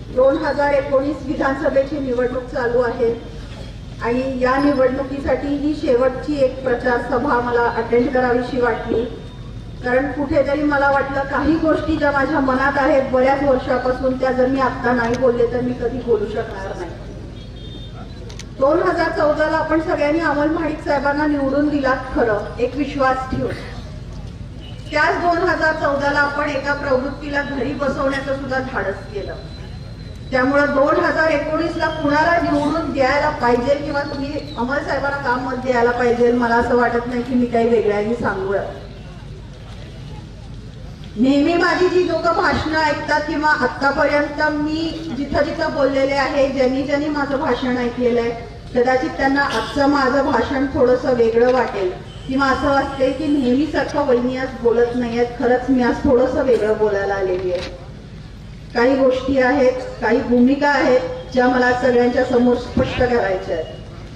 2019 विधानसभेची निवडणूक चालू आहे आणि या निवडणुकीसाठी ही शेवटची एक प्रचार सभा मला अटेंड करावीशी वाटली, कारण कुठेतरी मला वाटलं काही गोष्टी ज्या माझ्या मनात आहेत बऱ्याच वर्षापासून त्या जर मी आता नाही बोलले तर मी कधी बोलू शकणार नाही. 2014ला आपण सगळ्यांनी अमोल महाडिक साहेबांना निवडून दिलात खरं, एक विश्वास ठेवून. त्याच 2014ला आपण एका प्रवृत्तीला घरी बसवण्याचं सुद्धा धाडस केलं. त्यामुळे 2019ला कुणाला निवडून द्यायला पाहिजे किंवा तुम्ही अमोल साहेबांना काम मत द्यायला पाहिजे, मला असं वाटत नाही की मी काही वेगळ्याही सांगूया. नेहमी माझी जी लोक भाषणं ऐकतात किंवा आतापर्यंत मी जिथं जिथं बोललेले आहे, ज्यांनी माझं भाषण ऐकलेलं आहे, कदाचित त्यांना आजचं माझं भाषण थोडंसं वेगळं वाटेल किंवा असं वाटतंय की नेहमीसारखं वहिनी आज बोलत नाहीयेत, खरंच मी आज थोडंसं वेगळं बोलायला आलेली आहे. काही गोष्टी आहेत, काही भूमिका आहेत ज्या मला सगळ्यांच्या समोर स्पष्ट करायच्या आहेत.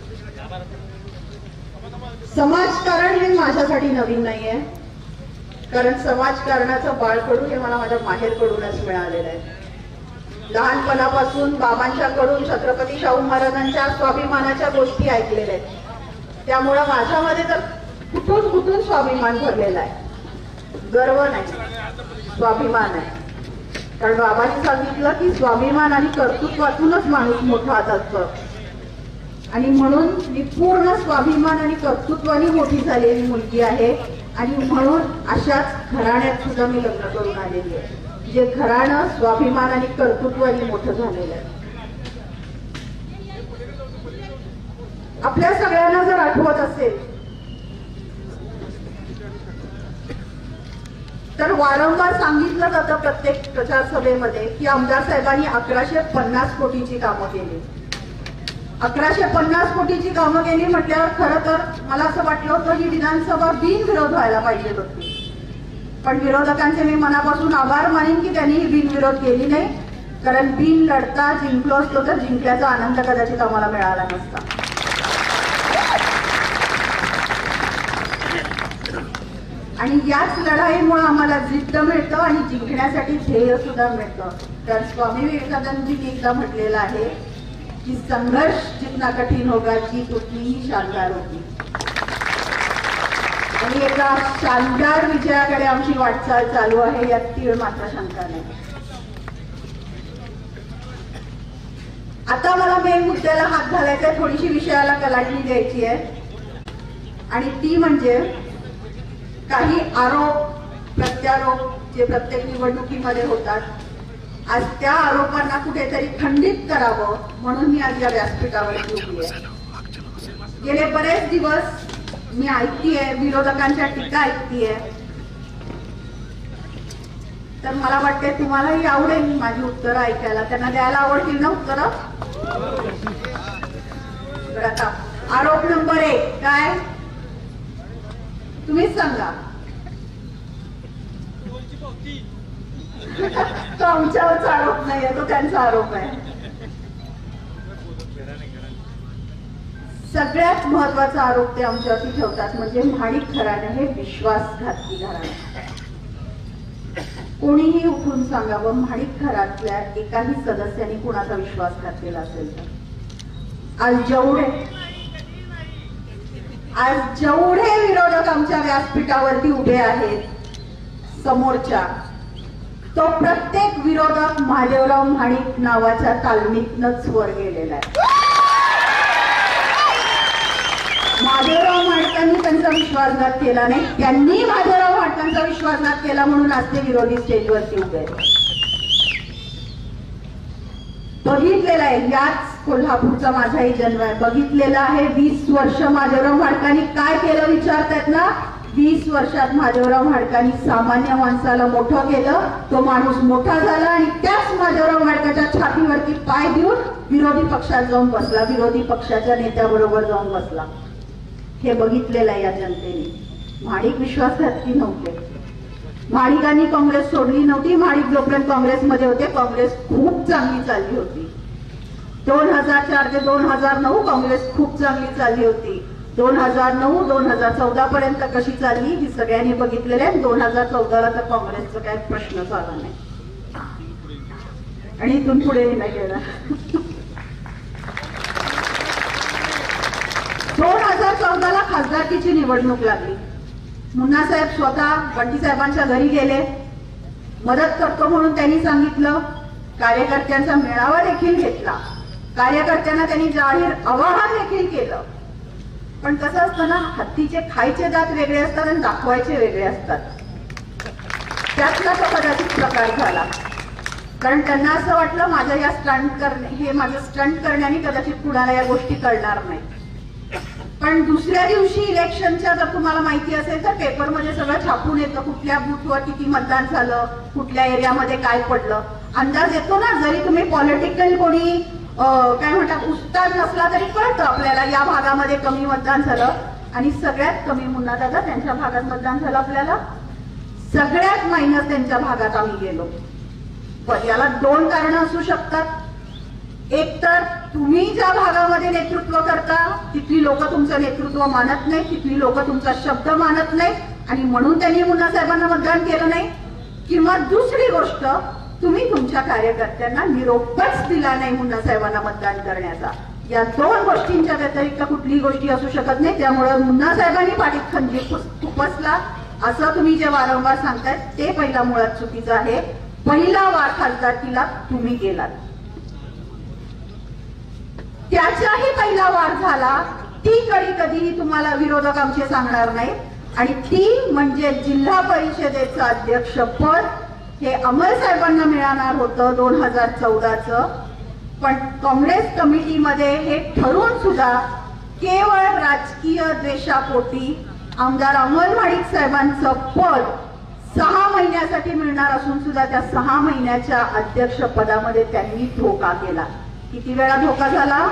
समाजकारण हे माझ्यासाठी नवीन नाहीये, कारण समाजकारणाचं बाळकडू हे मला माझ्या माहेरकडूनच मिळालेलं आहे. लहानपणापासून बाबांच्याकडून छत्रपती शाहू महाराजांच्या स्वाभिमानाच्या गोष्टी ऐकलेल्या आहेत. त्यामुळे माझ्यामध्ये तर कुठून कुठून स्वाभिमान भरलेला आहे. गर्व नाही, स्वाभिमान आहे. कारण बाबांनी सांगितलं की स्वाभिमान आणि कर्तृत्वातूनच माणूस मोठा असतो आणि म्हणून मी पूर्ण स्वाभिमान आणि कर्तृत्वाने मोठी झालेली मुलगी आहे आणि म्हणून अशाच घराण्यात सुद्धा मी लग्न करून आलेली आहे, जे घराणं स्वाभिमान आणि कर्तृत्वाने मोठं झालेलं आहे. आपल्या सगळ्यांना जर आठवत असेल तर वारंवार सांगितलं जातं प्रत्येक प्रचार सभेमध्ये की आमदार साहेबांनी 1150 कोटीची कामं केली. 1150 कोटीची कामं केली म्हटल्यावर खरं तर मला असं वाटलं होतं की विधानसभा बिनविरोध व्हायला पाहिजे होती, पण विरोधकांचे मी मनापासून आभार मानेन की त्यांनी ही बिनविरोध केली नाही, कारण बिन लढता जिंकलो असतो तर जिंकल्याचा आनंद कदाचित आम्हाला मिळाला नसता. आणि याच लढाईमुळे आम्हाला जिद्द मिळतं आणि जिंकण्यासाठी ध्येय सुद्धा मिळतं. तर स्वामी विवेकानंदजींनी एकदा म्हटलेलं आहे की संघर्ष जितना कठीण होगा जीत उतनी ही शानदार होगी. आणि एका शानदार विजयाकडे आमची वाटचाल चालू आहे, यात तीळ मात्र शंका नाही. आता मला मेन मुद्द्याला हात घालायचा आहे, थोडीशी विषयाला कलाटणी द्यायची आहे आणि ती म्हणजे काही आरोप प्रत्यारोप जे प्रत्येक निवडणुकीमध्ये होतात. आज त्या आरोपांना कुठेतरी खंडित करावं म्हणून मी आज या व्यासपीठावरती उभी आहे. गेले बरेच दिवस मी ऐकतीये, विरोधकांच्या टीका ऐकतीये, तर मला वाटते तुम्हालाही आवडेल माझी उत्तरं ऐकायला. त्यांना द्यायला आवडतील ना उत्तरं? आता आरोप नंबर 1 काय तुम्हीच सांगा. तो आमच्यावरचा आरोप नाहीये, तो त्यांचा आरोप आहे. सगळ्यात महत्वाचा आरोप ते आमच्यावरती ठेवतात म्हणजे महाडिक घराणं हे विश्वासघातकी घराणं. कोणीही उठून सांगावं महाडिक घरातल्या एकाही सदस्याने कुणाचा विश्वासघात केला असेल तर. आज जेवढे विरोधक आमच्या व्यासपीठावरती उभे आहेत समोरच्या, तो प्रत्येक विरोधक महादेवराव महाडिक नावाच्या तालमीतनच वर गेलेला आहे. महादेवराव महाडिकांनी त्यांचा विश्वासघात केला नाही, त्यांनी महादेवराव महाडिकांचा विश्वासघात केला म्हणून आज ते विरोधी स्टेजवरती उभे आहेत. बघितलेला आहे, याच कोल्हापूरचा माझाही जन्म आहे, बघितलेला आहे. 20 वर्ष महादेवराव महाडिकांनी काय केलं विचारतायत ना. 20 वर्षात महादेवराव महाडिकांनी सामान्य माणसाला मोठं केलं, तो माणूस मोठा झाला आणि त्याच महादेवराव महाडिकांच्या छातीवरती पाय देऊन विरोधी पक्षात जाऊन बसला, विरोधी पक्षाच्या नेत्याबरोबर जाऊन बसला. हे बघितलेलं आहे या जनतेने. महाडिक विश्वासघातकी नव्हते. महाडिकांनी काँग्रेस सोडली नव्हती. महाडिक जोपर्यंत काँग्रेसमध्ये होते काँग्रेस खूप चांगली चालली होती. 2004 ते 2009 काँग्रेस खूप चांगली चालली होती. 2009-2014 पर्यंत कशी चालली ही सगळ्यांनी बघितलेलं आहे. 2014ला तर काँग्रेसचा काही प्रश्नच आला नाही. आणि इथून पुढेही नाही येणार. 2014ला खासदारकीची निवडणूक लागली. मुन्ना साहेब स्वतः बंटी साहेबांच्या घरी गेले, मदत करतो म्हणून त्यांनी सांगितलं. कार्यकर्त्यांचा मेळावा देखील घेतला, कार्यकर्त्यांना त्यांनी जाहीर आवाहन देखील केलं. पण कसं असतं ना, हत्तीचे खायचे दात वेगळे असतात आणि दाखवायचे वेगळे असतात. त्यातला तो कदाचित प्रकार झाला. कारण त्यांना असं वाटलं माझं या माझं स्टंट करण्याने कदाचित कुणाला या गोष्टी कळणार नाही. पण दुसऱ्या दिवशी इलेक्शनच्या जर तुम्हाला माहिती असेल तर पेपरमध्ये सगळं छापून येतं, कुठल्या बूथवर किती मतदान झालं, कुठल्या एरियामध्ये काय पडलं, अंदाज येतो ना. जरी तुम्ही पॉलिटिकल कोणी काय म्हणतात उस्ताद नसला तरी कळतं आपल्याला या भागामध्ये कमी मतदान झालं. आणि सगळ्यात कमी मुन्ना दादा त्यांच्या भागात मतदान झालं आपल्याला, सगळ्यात मायनस त्यांच्या भागात आम्ही गेलो. पण याला दोन कारणं असू शकतात. एक तर तुम्ही ज्या भागामध्ये नेतृत्व करता तिथली लोक तुमचं नेतृत्व मानत नाही, तिथली लोक तुमचा शब्द मानत नाही आणि म्हणून त्यांनी मुन्ना साहेबांना मतदान केलं नाही. किंवा दुसरी गोष्ट, तुम्ही तुमच्या कार्यकर्त्यांना निरोपच दिला नाही मुन्ना साहेबांना मतदान करण्याचा. या दोन गोष्टींच्या व्यतिरिक्त कुठलीही गोष्टी असू शकत नाही. त्यामुळे मुन्ना साहेबांनी पाठीत खंजीर खुपसला असं तुम्ही जे वारंवार सांगताय ते पहिला मुळात चुकीचं आहे. पहिला वार खासदारकीला तुम्ही गेलात, त्याचाही पहिला वार झाला. ती कडी कधीही तुम्हाला विरोधक आमचे सांगणार नाही. आणि ती म्हणजे जिल्हा परिषदेचं अध्यक्षपद हे अमल साहेबांना मिळणार होतं 2014चं. पण काँग्रेस कमिटीमध्ये हे ठरून सुद्धा केवळ राजकीय द्वेषापोटी आमदार अमल माडिक साहेबांचं पद 6 महिन्यासाठी मिळणार असून सुद्धा त्या 6 महिन्याच्या अध्यक्ष पदामध्ये त्यांनी धोका केला. किती वेळा धोका झाला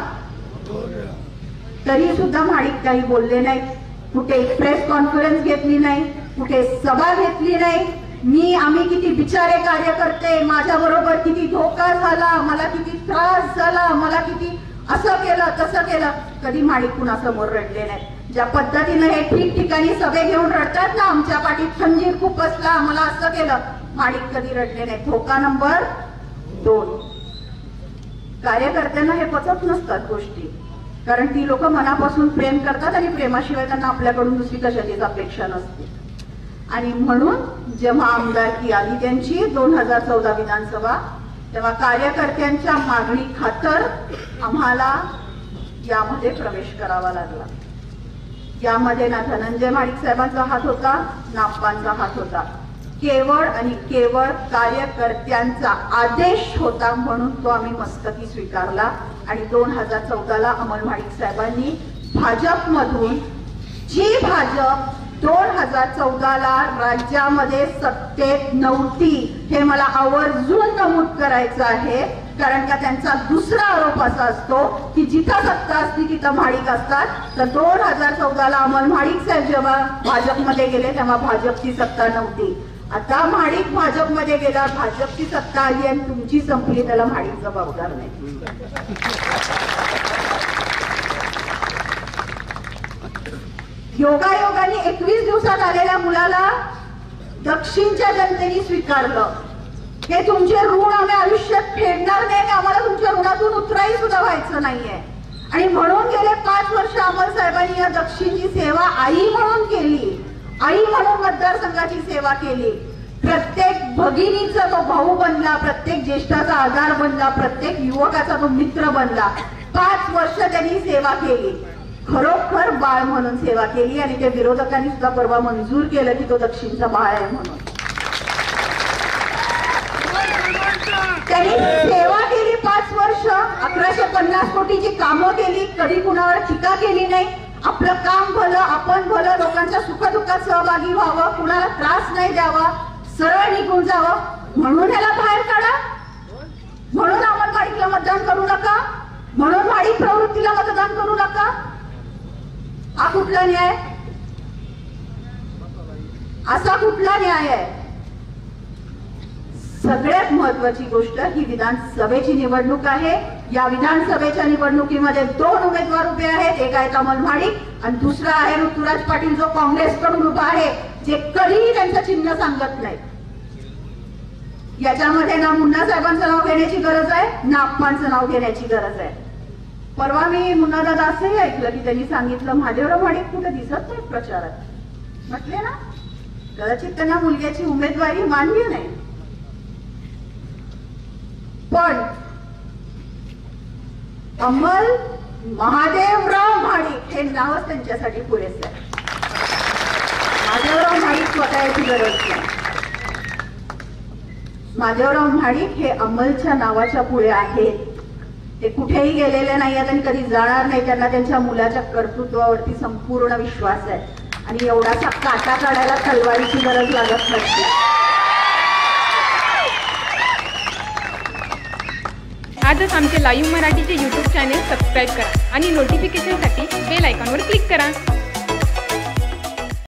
तरी सुद्धा माडिक काही बोलले नाही, कुठे प्रेस कॉन्फरन्स घेतली नाही, कुठे सभा घेतली नाही. आम्ही किती बिचारे कार्यकर्ते, माझ्या बरोबर किती धोका झाला, मला किती त्रास झाला, मला किती असं केलं तसं केलं, कधी माडिक कुणासमोर रडले नाही. ज्या पद्धतीने हे ठिकठिकाणी सभे घेऊन रडतात ना, आमच्या पाठीत खंजीर खूप बसला, मला असं केलं, माडिक कधी रडले नाही. धोका नंबर 2. कार्यकर्त्यांना हे पचत नसतात गोष्टी, कारण ती लोक मनापासून प्रेम करतात आणि प्रेमाशिवाय त्यांना आपल्याकडून दुसरी कशाचीच अपेक्षा नसते. आणि म्हणून जेव्हा आमदारकी आली त्यांची 2014 विधानसभा, तेव्हा कार्यकर्त्यांच्या मागणी खातर आम्हाला यामध्ये प्रवेश करावा लागला. यामध्ये ना धनंजय माडिक साहेबांचा हात होता ना आप्पांचा हात होता. केवळ आणि केवळ कार्यकर्त्यांचा आदेश होता म्हणून तो आम्ही मस्तकी स्वीकारला. आणि 2014ला अमल माडिक साहेबांनी भाजपमधून, जी भाजप 2014ला राज्यामध्ये सत्तेत नव्हती, हे मला आवर्जून नमूद करायचं आहे. कारण का त्यांचा दुसरा आरोप असा असतो की जिथं सत्ता असती तिथं माडिक असतात. तर 2014ला अमल माडिक साहेब जेव्हा भाजपमध्ये गेले तेव्हा भाजपची सत्ता नव्हती. आता माडिक भाजपमध्ये गेला, भाजपची सत्ता आली आणि तुमची संपली, त्याला माडिक जबाबदार नाही. योगायोगाने 21 दिवसात आलेल्या मुलाला दक्षिणच्या जनतेने स्वीकारलं. हे तुमचे ऋण आम्ही आयुष्यात फेडणार नाही, आम्हाला तुमच्या ऋणातून उतराई सुद्धा व्हायचं नाहीये. आणि म्हणून गेले 5 वर्ष अमल साहेबांनी या दक्षिणची सेवा आई म्हणून केली, आई म्हणून मतदारसंघाची सेवा केली. प्रत्येक भगिनीचा तो भाऊ बनला, प्रत्येक ज्येष्ठाचा आधार बनला, प्रत्येक युवकाचा तो मित्र बनला. 5 वर्ष त्यांनी सेवा केली, खरोखर बाळ म्हणून सेवा केली. आणि त्या विरोधकांनी सुद्धा परवा मंजूर केलं की तो दक्षिणचा बाळ आहे म्हणून. त्यांनी सेवा केली 5 वर्ष, 1150 कोटीची कामं केली, कधी कुणावर टीका केली नाही. आपलं काम भलं, आपण भलं, लोकांच्या सुखदुःखात सहभागी व्हावं, कुणाला त्रास नाही द्यावा, सरळ निघून जावं. म्हणून ह्याला बाहेर काढा, म्हणून अमल माडिकला मतदान करू नका, म्हणून माडिक प्रवृत्तीला मतदान करू नका. हा कुठला न्याय? असा कुठला न्याय आहे? सगळ्यात महत्वाची गोष्ट ही विधानसभेची निवडणूक आहे. या विधानसभेच्या निवडणुकीमध्ये 2 उमेदवार उभे आहेत. एक आहे अमल माडिक आणि दुसरा आहे ऋतुराज पाटील, जो काँग्रेसकडून उभा आहे, जे कधीही त्यांचं चिन्ह सांगत नाही. याच्यामध्ये ना मुन्ना साहेबांचं नाव घेण्याची गरज आहे ना अप्पांचं नाव घेण्याची गरज आहे. परवा मी मुन्ना दादा असंही ऐकलं की त्यांनी सांगितलं महादेवराव महाडिक कुठे दिसत नाही प्रचारात. म्हटले ना कदाचित त्यांना मुलग्याची उमेदवारी मान्य नाही, पण अमल महादेवराव महाडिक हे नावच त्यांच्यासाठी पुरेसे आहे. महादेवराव महाडिक स्वतः याची गरज नाही. महादेवराव महाडिक हे अमलच्या नावाच्या पुढे आहेत. ते कुठेही गेलेले नाही आहेत आणि कधी जाणार नाही. त्यांना त्यांच्या मुलाच्या कर्तृत्वावरती संपूर्ण विश्वास आहे आणि एवढासा काटा काढायला तलवारीची गरज लागत नसते. आजच आमचे लाईव्ह मराठीचे YouTube चॅनेल सबस्क्राईब करा आणि नोटिफिकेशनसाठी बेल आयकॉनवर क्लिक करा.